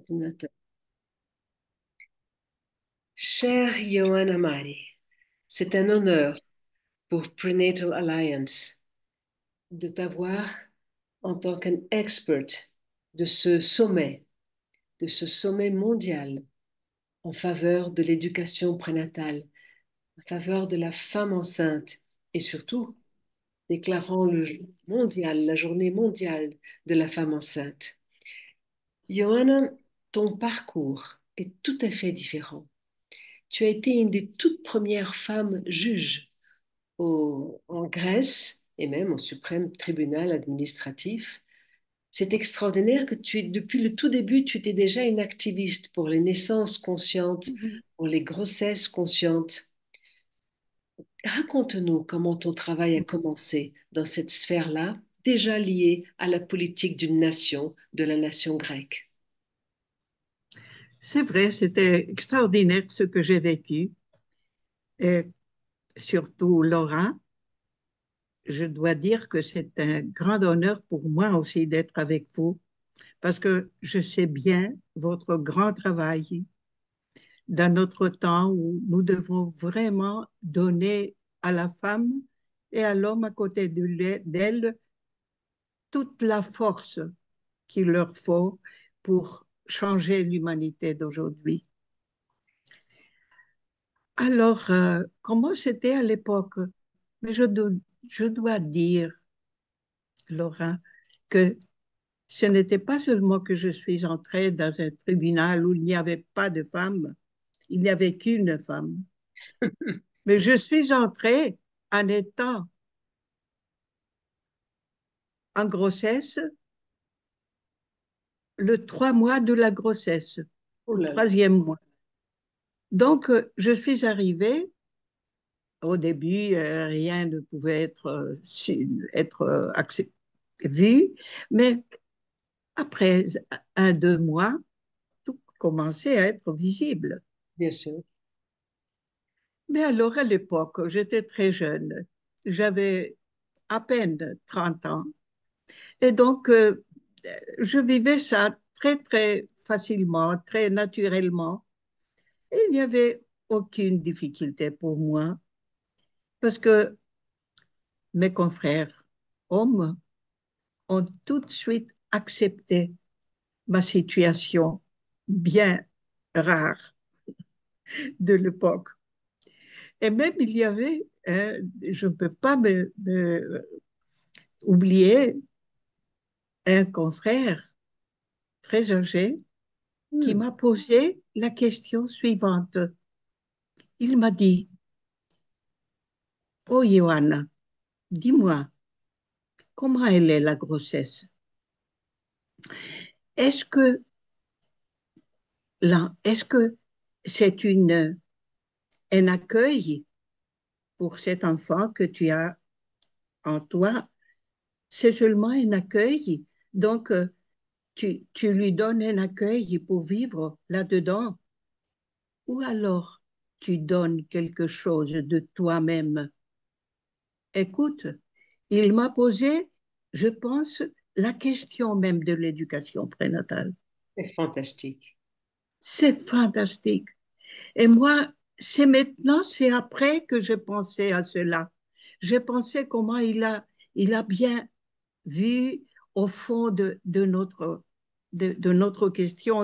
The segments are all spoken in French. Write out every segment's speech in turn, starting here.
Ordinateur. Cher Johanna Mari, c'est un honneur pour Prenatal Alliance de t'avoir en tant qu'un expert de de ce sommet mondial en faveur de l'éducation prénatale, en faveur de la femme enceinte et surtout déclarant la journée mondiale de la femme enceinte. Johanna, ton parcours est tout à fait différent. Tu as été une des toutes premières femmes juges en Grèce et même au suprême tribunal administratif. C'est extraordinaire que depuis le tout début, tu étais déjà une activiste pour les naissances conscientes, Mhm. pour les grossesses conscientes. Raconte-nous comment ton travail a commencé dans cette sphère-là, déjà liée à la politique d'une nation, de la nation grecque. C'est vrai, c'était extraordinaire ce que j'ai vécu. Et surtout, Laura, je dois dire que c'est un grand honneur pour moi aussi d'être avec vous, parce que je sais bien votre grand travail dans notre temps où nous devons vraiment donner à la femme et à l'homme à côté d'elle toute la force qu'il leur faut pour changer l'humanité d'aujourd'hui. Alors, comment c'était à l'époque? Mais je dois dire, Laura, que ce n'était pas seulement que je suis entrée dans un tribunal où il n'y avait pas de femme, il n'y avait qu'une femme, mais je suis entrée en étant en grossesse le 3 mois de la grossesse, Oh le là là, troisième mois. Donc, je suis arrivée. Au début, rien ne pouvait être vu, mais après 1, 2 mois, tout commençait à être visible. bien sûr. Mais alors, à l'époque, j'étais très jeune. J'avais à peine 30 ans. Et donc, je vivais ça très, très facilement, très naturellement. Et il n'y avait aucune difficulté pour moi parce que mes confrères hommes ont tout de suite accepté ma situation bien rare de l'époque. Et même il y avait, je ne peux pas oublier, un confrère très âgé qui Hmm. m'a posé la question suivante. Il m'a dit, oh Johanna, dis-moi, comment elle est la grossesse? Est-ce que, est-ce que c'est un accueil pour cet enfant que tu as en toi? C'est seulement un accueil. Donc, tu lui donnes un accueil pour vivre là-dedans. Ou alors, tu donnes quelque chose de toi-même. Écoute, il m'a posé, je pense, la question même de l'éducation prénatale. C'est fantastique. C'est fantastique. Et moi, c'est maintenant, c'est après que je pensais à cela. Je pensais comment il a bien vu au fond de notre question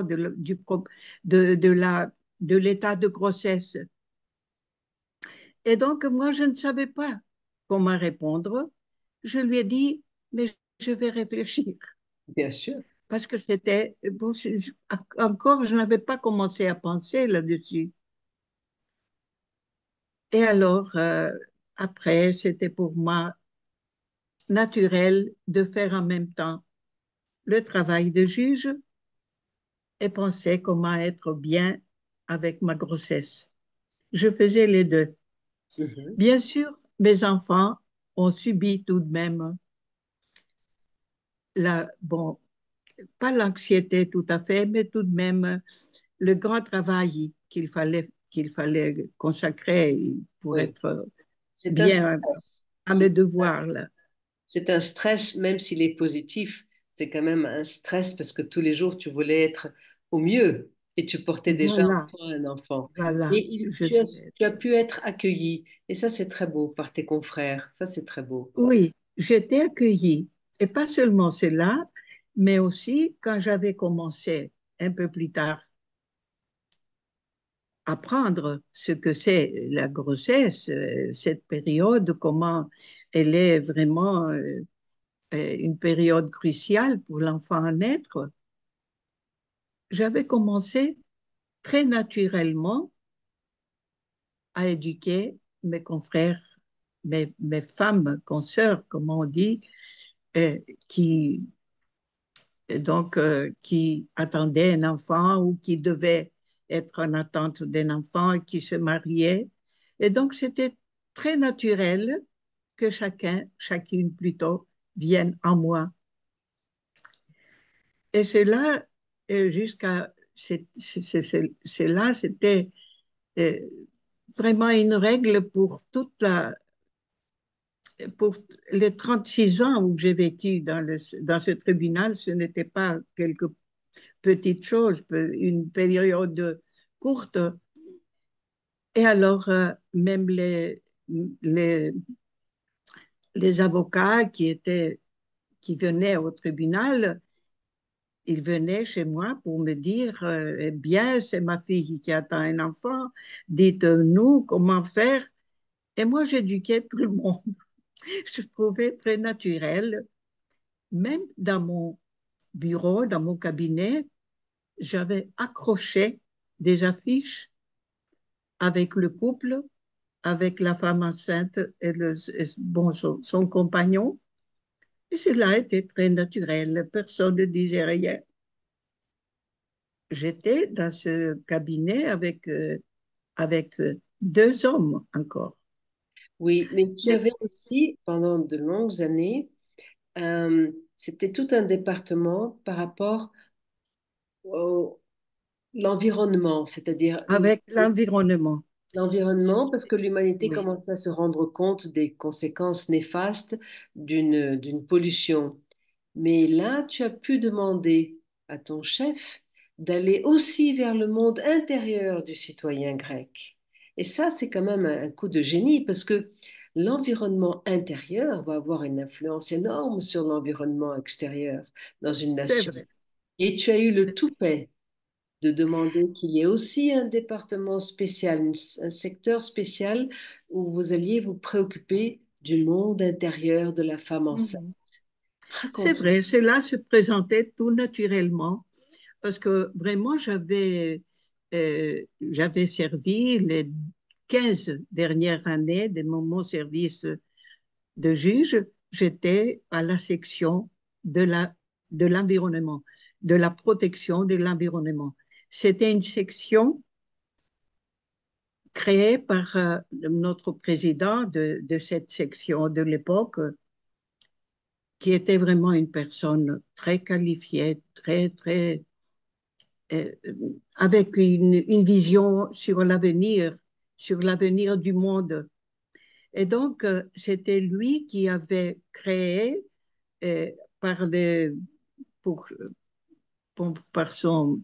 de l'état de grossesse. Et donc, moi, je ne savais pas comment répondre. Je lui ai dit, mais je vais réfléchir. Bien sûr. Parce que c'était, bon, encore, je n'avais pas commencé à penser là-dessus. Et alors, après, c'était pour moi naturel de faire en même temps le travail de juge et penser comment être bien avec ma grossesse. Je faisais les deux. Mhm. Bien sûr, mes enfants ont subi tout de même bon, pas l'anxiété tout à fait, mais tout de même le grand travail qu'il fallait consacrer pour Oui. être C'est un bien stress. à mes devoirs là. C'est un stress, même s'il est positif, c'est quand même un stress parce que tous les jours, tu voulais être au mieux et tu portais déjà en Voilà, toi un enfant. Et voilà, je devais. tu as pu être accueilli. Et ça, c'est très beau par tes confrères. Ça, c'est très beau. Oui, j'étais accueillie. Et pas seulement cela, mais aussi quand j'avais commencé un peu plus tard à apprendre ce que c'est la grossesse, cette période, comment elle est vraiment une période cruciale pour l'enfant à naître, j'avais commencé très naturellement à éduquer mes confrères, mes femmes, consoeurs, comme on dit, euh, qui, qui attendaient un enfant ou qui devaient être en attente d'un enfant, qui se mariaient. Et donc, c'était très naturel que chacun, chacune plutôt, vienne en moi. Et c'est là, jusqu'à, c'est là, c'était euh, vraiment une règle pour les 36 ans où j'ai vécu dans ce tribunal. Ce n'était pas quelque petite chose, une période courte. Et alors, même les, les avocats qui venaient au tribunal, ils venaient chez moi pour me dire, eh bien, c'est ma fille qui attend un enfant, dites-nous comment faire. Et moi, j'éduquais tout le monde. Je trouvais très naturel. Même dans mon bureau, dans mon cabinet, j'avais accroché des affiches avec le couple, avec la femme enceinte bon, son compagnon. Et cela était très naturel. Personne ne disait rien. J'étais dans ce cabinet avec deux hommes encore. Oui, mais tu Mais avais aussi, pendant de longues années, c'était tout un département par rapport au l'environnement, c'est-à-dire avec l'environnement, l'environnement, parce que l'humanité oui, commençait à se rendre compte des conséquences néfastes d'une pollution. Mais là, tu as pu demander à ton chef d'aller aussi vers le monde intérieur du citoyen grec. Et ça, c'est quand même un coup de génie, parce que l'environnement intérieur va avoir une influence énorme sur l'environnement extérieur dans une c'est nation. vrai. Et tu as eu le toupet de demander qu'il y ait aussi un département spécial, un secteur spécial où vous alliez vous préoccuper du monde intérieur de la femme enceinte. Mhm. C'est Raconte-moi. vrai, cela se présentait tout naturellement parce que vraiment, j'avais servi les 15 dernières années de mon service de juge, j'étais à la section de de l'environnement, de la protection de l'environnement. C'était une section créée par notre président de cette section de l'époque, qui était vraiment une personne très qualifiée, euh, avec une vision sur l'avenir du monde. Et donc, c'était lui qui avait créé euh, par les, pour, par son,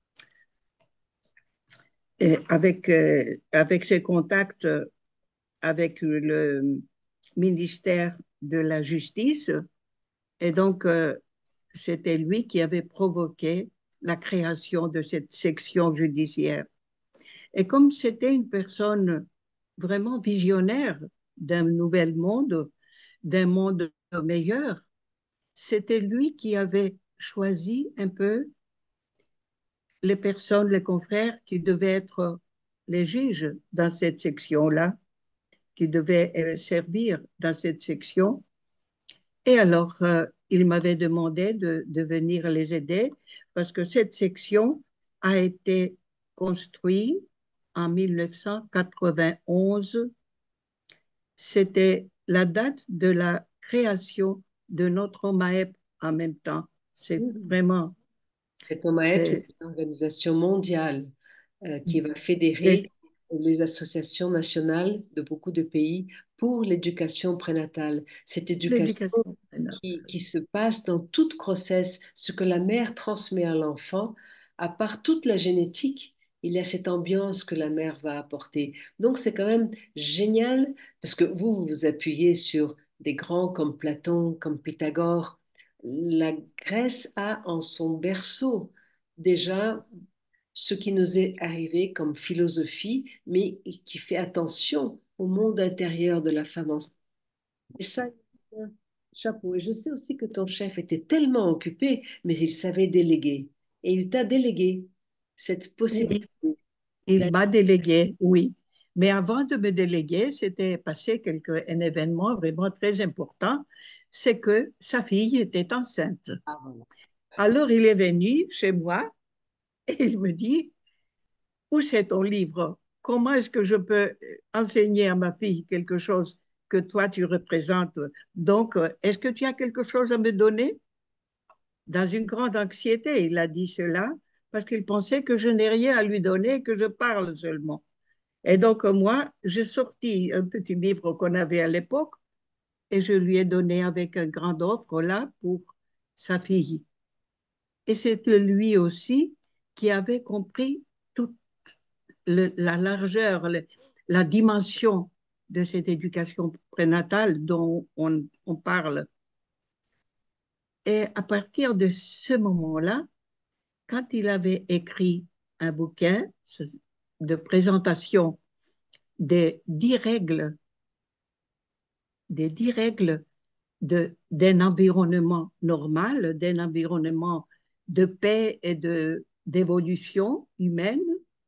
avec ses contacts avec le ministère de la Justice. Et donc, c'était lui qui avait provoqué la création de cette section judiciaire. Et comme c'était une personne vraiment visionnaire d'un nouvel monde, d'un monde meilleur, c'était lui qui avait choisi un peu les personnes, les confrères qui devaient être les juges dans cette section-là, qui devaient servir dans cette section. Et alors, il m'avait demandé de venir les aider parce que cette section a été construite en 1991. C'était la date de la création de notre MAEP en même temps. C'est vraiment... Cet OMAEP, euh, c'est une organisation mondiale qui va fédérer et les associations nationales de beaucoup de pays pour l'éducation prénatale. Cette éducation l'éducation. qui se passe dans toute grossesse, ce que la mère transmet à l'enfant à part toute la génétique, il y a cette ambiance que la mère va apporter. Donc c'est quand même génial parce que vous vous appuyez sur des grands comme Platon, comme Pythagore. La Grèce a en son berceau déjà ce qui nous est arrivé comme philosophie, mais qui fait attention au monde intérieur de la femme enceinte. Et ça, chapeau. Et je sais aussi que ton chef était tellement occupé, mais il savait déléguer. Et il t'a délégué cette Oui, possibilité. il m'a délégué, oui. Mais avant de me déléguer, c'était passé un événement vraiment très important, c'est que sa fille était enceinte. Ah, voilà. Alors il est venu chez moi et il me dit, où c'est ton livre? Comment est-ce que je peux enseigner à ma fille quelque chose que toi tu représentes? Donc, est-ce que tu as quelque chose à me donner? Dans une grande anxiété, il a dit cela parce qu'il pensait que je n'ai rien à lui donner, que je parle seulement. Et donc, moi, j'ai sorti un petit livre qu'on avait à l'époque et je lui ai donné avec un grand offre là pour sa fille. Et c'est lui aussi qui avait compris toute la largeur, la dimension de cette éducation prénatale dont on parle. Et à partir de ce moment-là, quand il avait écrit un bouquin de présentation des 10 règles, d'un environnement normal, d'un environnement de paix et d'évolution humaine,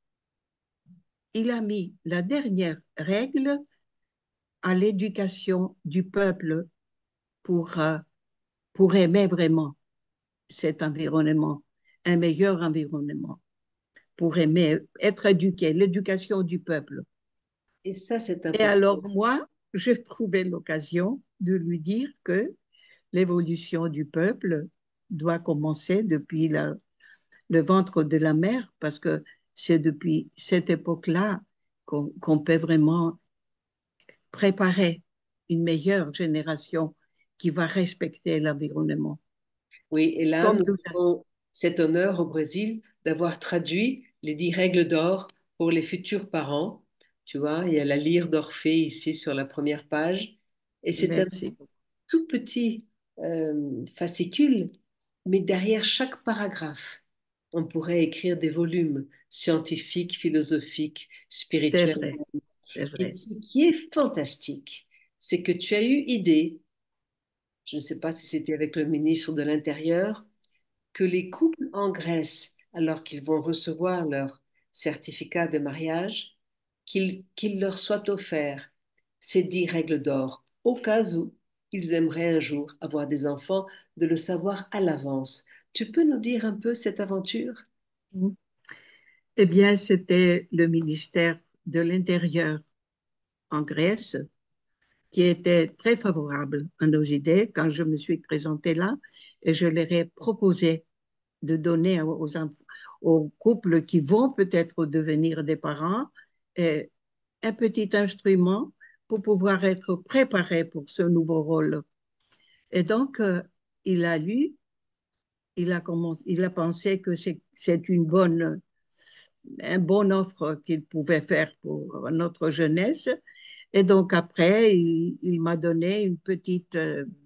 il a mis la dernière règle à l'éducation du peuple pour, euh, pour aimer vraiment cet environnement, un meilleur environnement, pour aimer, être éduqué, l'éducation du peuple. Et ça, c'est Et important. alors, moi, j'ai trouvé l'occasion de lui dire que l'évolution du peuple doit commencer depuis le ventre de la mère, parce que c'est depuis cette époque-là qu'on peut vraiment préparer une meilleure génération qui va respecter l'environnement. Oui, et là, Comme nous nous, avons cet honneur au Brésil d'avoir traduit les 10 règles d'or pour les futurs parents. Tu vois, il y a la lyre d'Orphée ici sur la première page. Et c'est un merci. tout petit fascicule, mais derrière chaque paragraphe, on pourrait écrire des volumes scientifiques, philosophiques, C'est spirituels. vrai, c'est Et vrai. ce qui est fantastique, c'est que tu as eu idée, je ne sais pas si c'était avec le ministre de l'Intérieur, que les couples en Grèce, alors qu'ils vont recevoir leur certificat de mariage, qu'il leur soit offert ces 10 règles d'or, au cas où ils aimeraient un jour avoir des enfants, de le savoir à l'avance. Tu peux nous dire un peu cette aventure? Eh bien, c'était le ministère de l'Intérieur en Grèce qui était très favorable à nos idées quand je me suis présentée là et je leur ai proposé de donner aux couples qui vont peut-être devenir des parents euh, un petit instrument pour pouvoir être préparés pour ce nouveau rôle. Et donc, il a lu, il a pensé que c'est un bon offre qu'il pouvait faire pour notre jeunesse. Et donc, après, il m'a donné une petite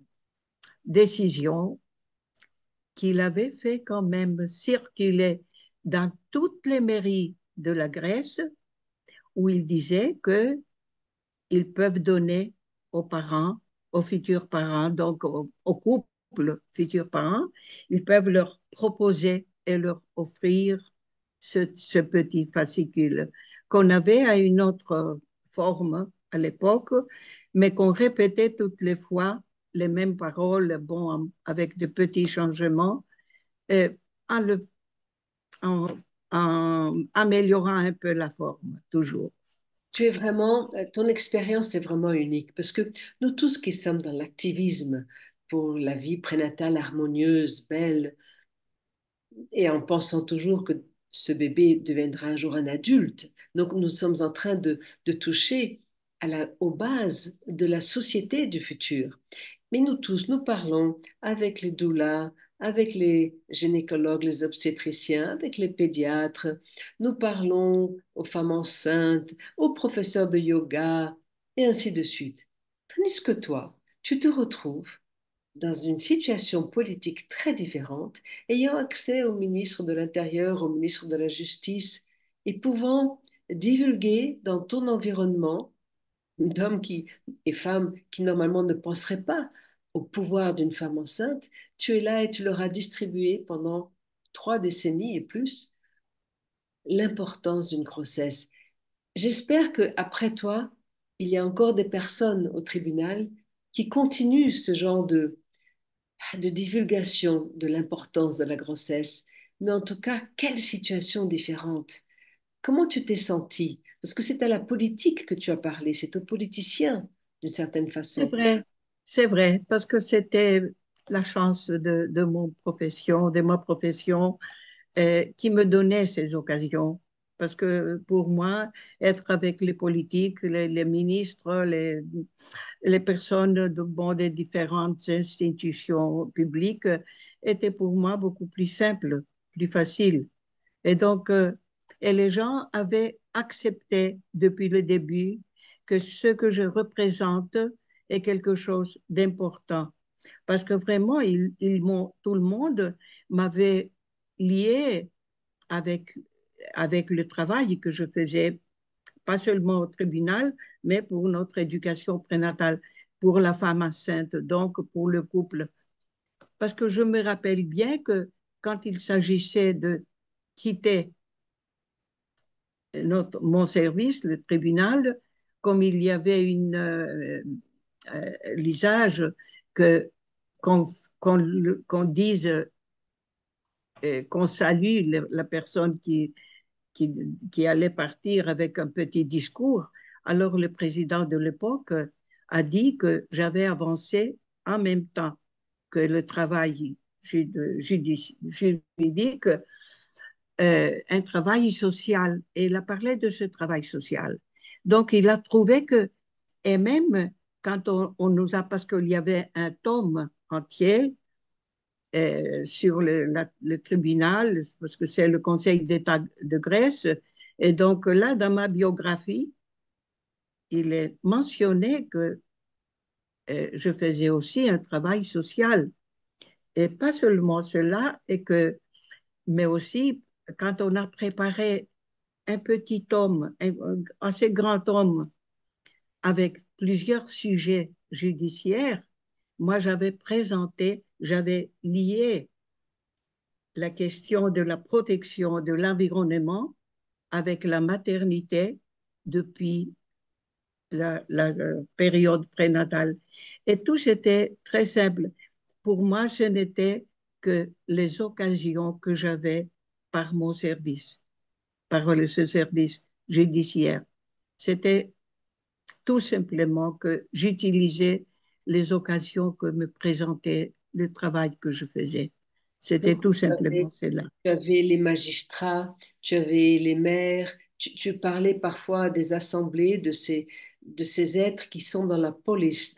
décision qu'il avait fait quand même circuler dans toutes les mairies de la Grèce où il disait qu'ils peuvent donner aux parents, aux futurs parents, donc aux couples futurs parents, ils peuvent leur proposer et leur offrir ce petit fascicule qu'on avait à une autre forme à l'époque, mais qu'on répétait toutes les fois les mêmes paroles, bon, avec de petits changements, euh, en, le, en, en améliorant un peu la forme, toujours. Tu es vraiment, ton expérience est vraiment unique parce que nous tous qui sommes dans l'activisme pour la vie prénatale harmonieuse, belle, et en pensant toujours que ce bébé deviendra un jour un adulte. Donc nous sommes en train de toucher aux bases de la société du futur. Mais nous tous, nous parlons avec les doulas, avec les gynécologues, les obstétriciens, avec les pédiatres. Nous parlons aux femmes enceintes, aux professeurs de yoga, et ainsi de suite. Tandis que toi, tu te retrouves dans une situation politique très différente, ayant accès au ministre de l'Intérieur, au ministre de la Justice, et pouvant divulguer dans ton environnement d'hommes qui, et femmes qui normalement ne penseraient pas au pouvoir d'une femme enceinte, tu es là et tu leur as distribué pendant 3 décennies et plus l'importance d'une grossesse. J'espère que après toi, il y a encore des personnes au tribunal qui continuent ce genre de divulgation de l'importance de la grossesse. Mais en tout cas, quelle situation différente. Comment tu t'es senti? Parce que c'est à la politique que tu as parlé, c'est aux politiciens d'une certaine C'est façon. vrai, c'est vrai, parce que c'était la chance de mon profession, de ma profession, qui me donnait ces occasions. Parce que pour moi, être avec les politiques, les ministres, les personnes bon, des différentes institutions publiques était pour moi beaucoup plus simple, plus facile. Et donc, et les gens avaient accepté depuis le début que ce que je représente est quelque chose d'important. Parce que vraiment, tout le monde m'avait lié avec, avec le travail que je faisais, pas seulement au tribunal, mais pour notre éducation prénatale, pour la femme enceinte, donc pour le couple. Parce que je me rappelle bien que quand il s'agissait de quitter mon service, le tribunal, comme il y avait l'usage que qu'on qu'on dise qu'on salue la personne qui, qui allait partir avec un petit discours. Alors le président de l'époque a dit que j'avais avancé en même temps que le travail juridique, un travail social. Et il a parlé de ce travail social. Donc il a trouvé que, et même quand on nous a, parce qu'il y avait un tome entier sur le tribunal, parce que c'est le Conseil d'État de Grèce. Et donc là, dans ma biographie, il est mentionné que je faisais aussi un travail social. Et pas seulement cela, mais aussi quand on a préparé un petit tome, un assez grand tome, avec plusieurs sujets judiciaires, moi j'avais lié la question de la protection de l'environnement avec la maternité depuis la période prénatale. Et tout c'était très simple. Pour moi, ce n'était que les occasions que j'avais par mon service, par ce service judiciaire. C'était tout simplement que j'utilisais les occasions que me présentait le travail que je faisais. C'était Donc, tout simplement cela. tu avais les magistrats, tu avais les maires, tu parlais parfois des assemblées de ces êtres qui sont dans la police,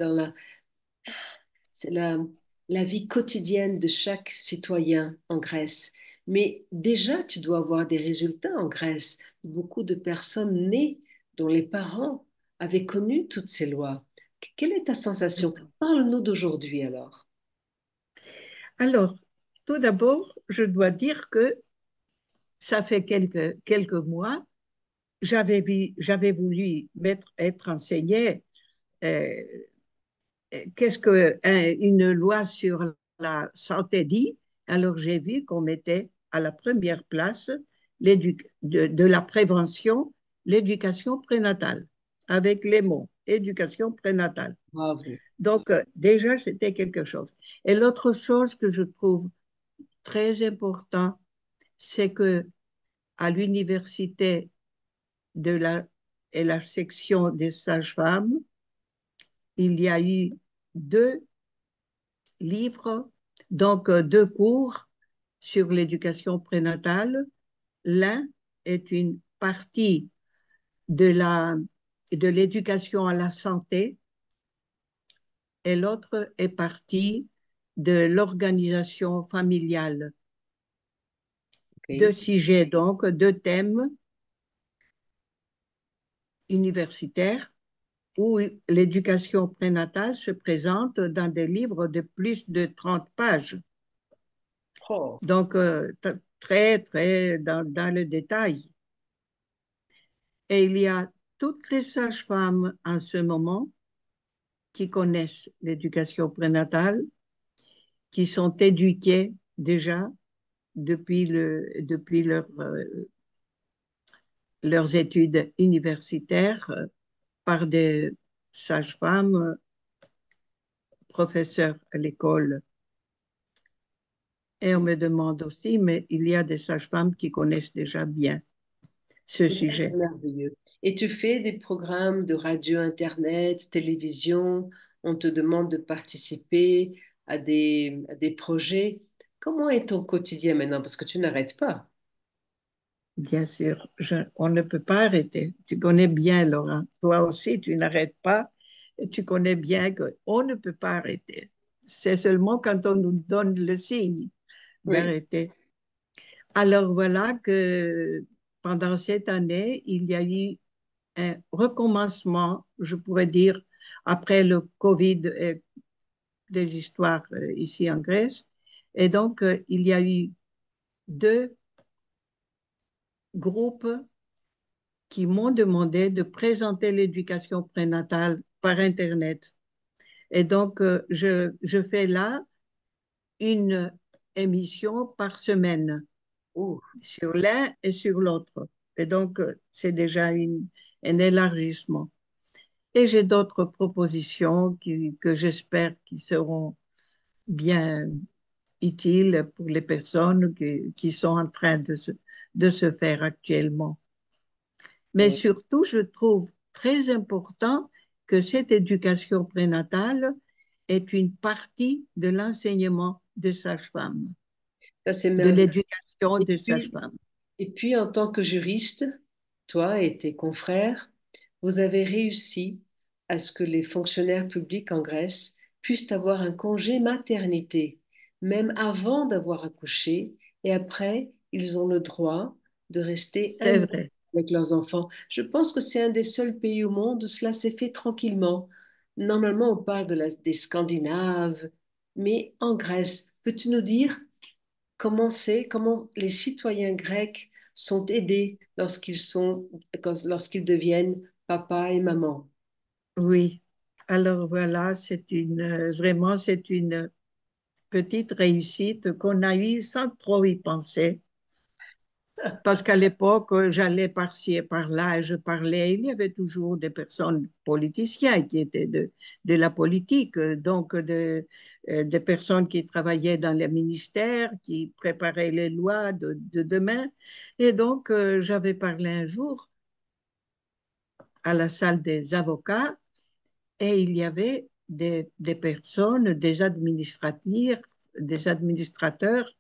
c'est la vie quotidienne de chaque citoyen en Grèce. Mais déjà, tu dois avoir des résultats en Grèce. Beaucoup de personnes nées dont les parents avaient connu toutes ces lois. Quelle est ta sensation? Parle-nous d'aujourd'hui alors. Alors, tout d'abord, je dois dire que ça fait quelques mois, j'avais voulu être enseignée. euh, Qu'est-ce qu'une loi sur la santé dit? Alors, j'ai vu qu'on mettait à la première place de la prévention, l'éducation prénatale, avec les mots éducation prénatale. Bravo. Donc, déjà, c'était quelque chose. Et l'autre chose que je trouve très important, c'est que à l'université de et la section des sages-femmes, il y a eu 2 livres, donc 2 cours sur l'éducation prénatale. L'un est une partie de de l'éducation à la santé et l'autre est partie de l'organisation familiale. Deux Ok. sujets, donc, deux thèmes universitaires où l'éducation prénatale se présente dans des livres de plus de 30 pages. Oh, Donc, très, très dans le détail. Et il y a toutes les sages-femmes en ce moment qui connaissent l'éducation prénatale, qui sont éduquées déjà depuis leurs études universitaires par des sages-femmes, professeurs à l'école. Et on me demande aussi, mais il y a des sages-femmes qui connaissent déjà bien ce c'est sujet. merveilleux. Et tu fais des programmes de radio, internet, télévision, on te demande de participer à des projets. Comment est ton quotidien maintenant? Parce que tu n'arrêtes pas. Bien sûr, on ne peut pas arrêter. Tu connais bien, Laurent. Toi aussi, tu n'arrêtes pas. Et tu connais bien qu'on ne peut pas arrêter. C'est seulement quand on nous donne le signe Oui. d'arrêter. Alors voilà que pendant cette année, il y a eu un recommencement, je pourrais dire, après le Covid et des histoires ici en Grèce. Et donc, il y a eu deux groupes qui m'ont demandé de présenter l'éducation prénatale par Internet. Et donc, je fais là une émission par semaine Oh, sur l'un et sur l'autre. Et donc, c'est déjà un élargissement. Et j'ai d'autres propositions que j'espère qui seront bien utiles pour les personnes qui sont en train de se faire actuellement. Mais oui. surtout, je trouve très important que cette éducation prénatale est une partie de l'enseignement de sage-femme, Ça, c'est de merveilleux. l'éducation Et de puis, sage-femme. et puis, en tant que juriste, toi et tes confrères, vous avez réussi à ce que les fonctionnaires publics en Grèce puissent avoir un congé maternité, même avant d'avoir accouché, et après, ils ont le droit de rester un C'est an vrai. avec leurs enfants. Je pense que c'est un des seuls pays au monde où cela s'est fait tranquillement. Normalement, on parle des Scandinaves, mais en Grèce, peux-tu nous dire comment les citoyens grecs sont aidés lorsqu'ils deviennent papa et maman. Oui. Alors voilà, vraiment, c'est une petite réussite qu'on a eue sans trop y penser. Parce qu'à l'époque, j'allais par-ci et par-là et je parlais. Il y avait toujours des personnes politiciens qui étaient de la politique, donc des personnes qui travaillaient dans les ministères, qui préparaient les lois de demain. Et donc, j'avais parlé un jour à la salle des avocats et il y avait des personnes, des administrateurs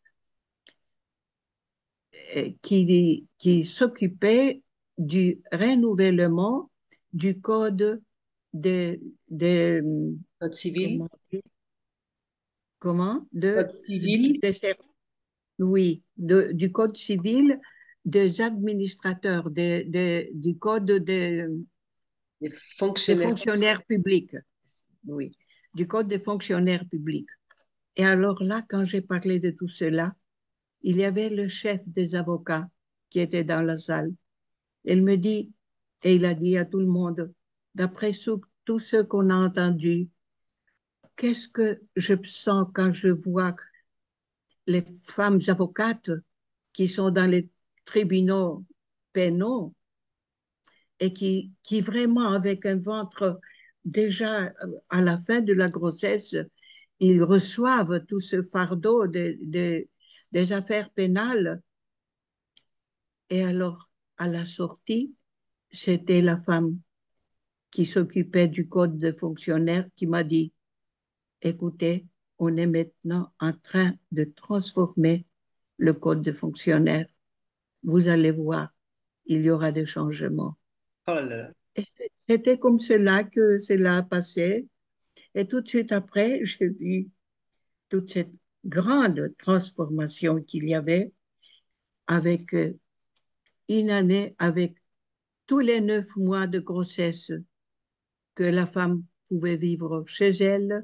qui s'occupait du renouvellement du code de, de Code civil, comment, comment de, code civil de oui, du code civil des administrateurs, du code des des fonctionnaires. fonctionnaires publics, oui, du code des fonctionnaires publics. Et alors là, quand j'ai parlé de tout cela, il y avait le chef des avocats qui était dans la salle. Il me dit, et il a dit à tout le monde, d'après tout ce qu'on a entendu, qu'est-ce que je sens quand je vois les femmes avocates qui sont dans les tribunaux pénaux et qui vraiment, avec un ventre déjà à la fin de la grossesse, ils reçoivent tout ce fardeau des affaires pénales. Et alors, à la sortie, c'était la femme qui s'occupait du code de fonctionnaire qui m'a dit, écoutez, on est maintenant en train de transformer le code de fonctionnaire. Vous allez voir, il y aura des changements. Oh là là. Et c'était comme cela que cela a passé. Et tout de suite après, j'ai vu toute cette grande transformation qu'il y avait avec une année, avec tous les 9 mois de grossesse que la femme pouvait vivre chez elle,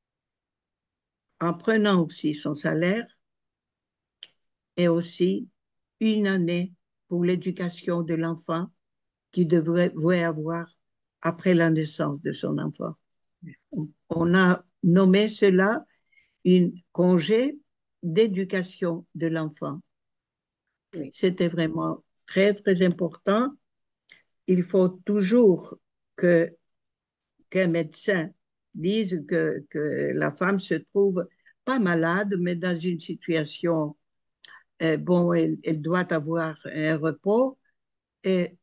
en prenant aussi son salaire et aussi une année pour l'éducation de l'enfant qu'il devrait avoir après la naissance de son enfant. On a nommé cela un congé d'éducation de l'enfant. Oui, C'était vraiment très, très important. Il faut toujours que qu'un médecin dise que la femme se trouve pas malade, mais dans une situation, bon, elle doit avoir un repos et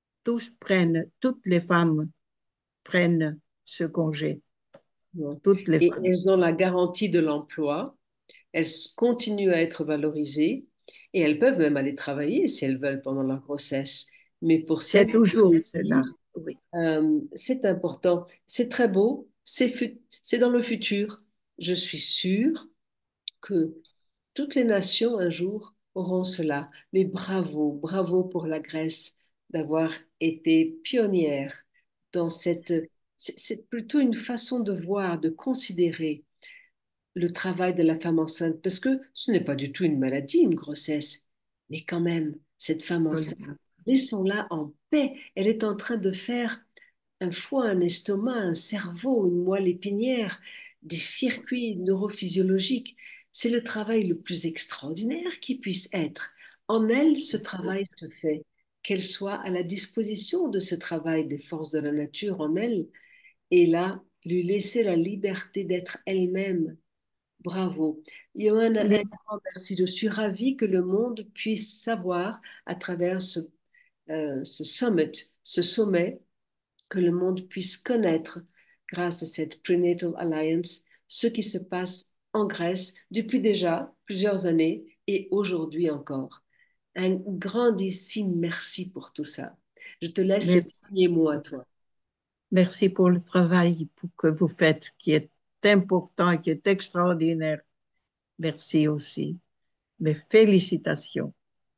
toutes les femmes prennent ce congé, bon. toutes les Et femmes. elles ont la garantie de l'emploi, continuent à être valorisées et elles peuvent même aller travailler si elles veulent pendant leur grossesse. Mais pour C'est celles toujours qui cela, vivent, oui. c'est important. C'est très beau, c'est dans le futur. Je suis sûre que toutes les nations un jour auront cela. Mais bravo, bravo pour la Grèce d'avoir été pionnière dans cette... C'est plutôt une façon de voir, de considérer le travail de la femme enceinte, parce que ce n'est pas du tout une maladie, une grossesse, mais quand même, cette femme enceinte, laissons-la en paix. Elle est en train de faire un foie, un estomac, un cerveau, une moelle épinière, des circuits neurophysiologiques. C'est le travail le plus extraordinaire qui puisse être. En elle, ce travail se fait. Qu'elle soit à la disposition de ce travail des forces de la nature en elle, et là, lui laisser la liberté d'être elle-même. Bravo. Johanna, un Les, grand merci. Je suis ravie que le monde puisse savoir à travers ce summit, ce sommet, que le monde puisse connaître, grâce à cette Prenatal Alliance, ce qui se passe en Grèce depuis déjà plusieurs années et aujourd'hui encore. Un grandissime merci pour tout ça. Je te laisse les merci, derniers mots à toi. merci pour le travail que vous faites, qui est important, qui est extraordinaire. Merci aussi. Mes félicitations.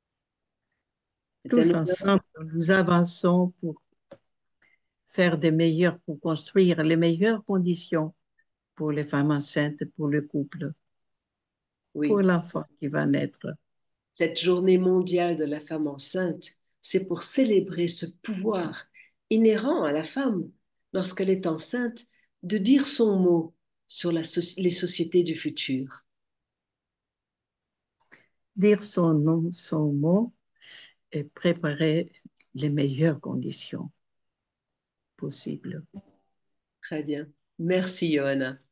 C'est un Tous honneur. ensemble, nous avançons pour pour construire les meilleures conditions pour les femmes enceintes, pour le couple, pour Oui, l'enfant qui va naître. cette journée mondiale de la femme enceinte, c'est pour célébrer ce pouvoir inhérent à la femme lorsqu'elle est enceinte de dire son mot sur les sociétés du futur. Dire son nom, son mot et préparer les meilleures conditions possibles. Très bien. Merci, Johanna.